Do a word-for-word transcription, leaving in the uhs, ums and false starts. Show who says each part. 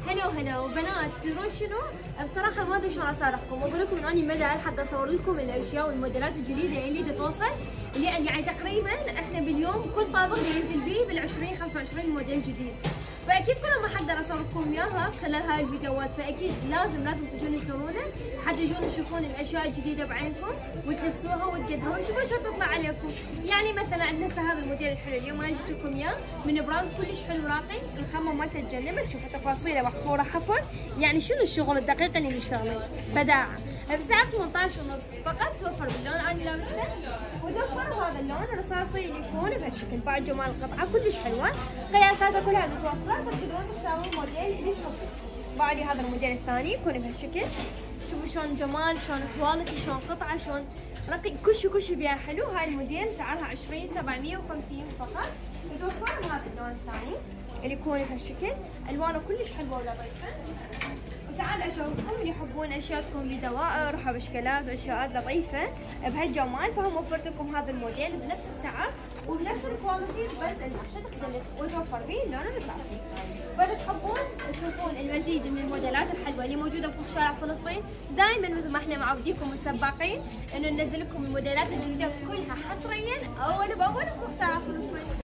Speaker 1: هلو هلو بنات، تدرون شنو؟ بصراحة ما ادري شلون اصارحكم، اقول لكم اني مدى حتى اصور لكم الاشياء والموديلات الجديدة اللي توصل، اللي يعني تقريبا احنا باليوم كل طابق ينزل بيه بال عشرين خمسة وعشرين موديل جديد. فاكيد كلها ما حقدر اصور لكم اياها خلال هاي الفيديوهات، فاكيد لازم لازم تجون تزورونا حتى تجون تشوفون الاشياء الجديدة بعينكم وتلبسوها وتقدروها وشوفوا شو تطلع عليكم. يعني مثلا عندنا هسه هذا الموديل الحلو اليوم انا جبت لكم اياه من براند كلش حلو راقي، الخامة مالته تجنن، بس شوفوا تفاصيله محفورة حفر، يعني شنو الشغل الدقيق اللي مشتغلين، بداعة. بسعر ثمانية عشر ونص فقط، توفر باللون انا لابسته، وتوفر هذا اللون الرصاصي اللي يكون بهالشكل. بعد جمال القطعة كلش حلوة، قياساتها كلها متوفرة، فتقدرون تختارون الموديل اللي تحبون. بعد هذا الموديل الثاني يكون بهالشكل، شوفوا شلون جمال، شلون كواليتي، شلون قطعة، شلون رقي، كل شيء كل شيء بيها حلو. هاي الموديل سعرها عشرين سبعمية وخمسين فقط، متوفر هذا اللون الثاني اللي يكون بهالشكل، الوانه كلش حلوة ولطيفة. وتعال اشوفكم اللي يحبون اشياء تكون بدوائر وحبشكلات واشياء لطيفة بهالجمال، فهم وفرت لكم هذا الموديل بنفس السعر وبنفس الكواليتي، بس النقشة تختلف وتوفر به اللون الرصاصي. فاذا تحبون تشوفون المزيد من الموديلات الحلوة اللي موجودة بكل شارع فلسطين، دائما مثل ما احنا معوديكم السباقين انه ننزل لكم الموديلات الجديدة كلها حصريا اول باول بكل شارع فلسطين.